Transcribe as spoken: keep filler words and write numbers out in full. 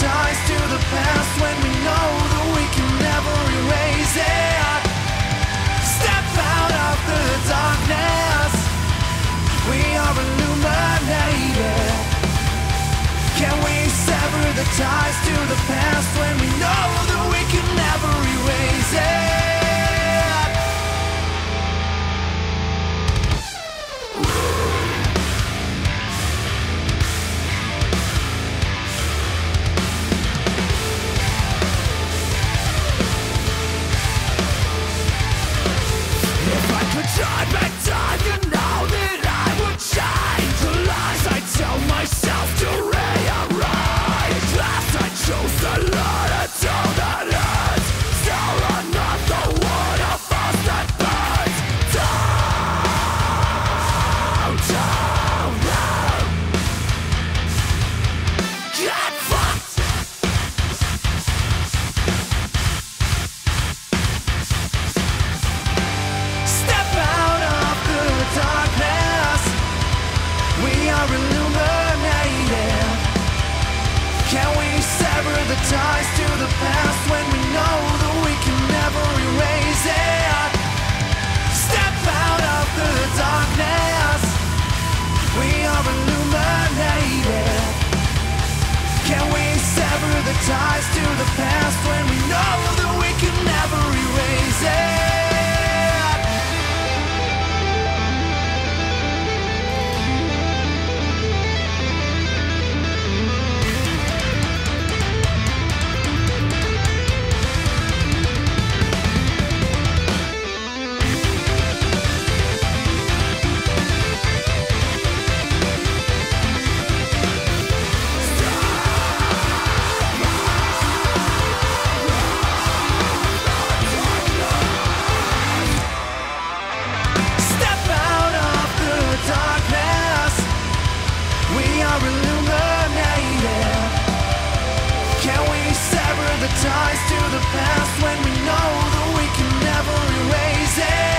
ties to the past when we know that we can never erase it. Step out of the darkness, we are illuminated. Can we sever the ties to the past when we know that we can never erase it? Turn back time, you know that I would change the lies I tell myself to rearrange. Last I chose to learn until that ends. Still another one of us that burns down, down, down. Get fucked. Illuminated. Can we sever the ties to the past when we know that we can never erase it? Step out of the darkness, we are illuminated. Can we sever the ties to the past when we know that we can never erase it? Illuminated. Can we sever the ties to the past when we know that we can never erase it?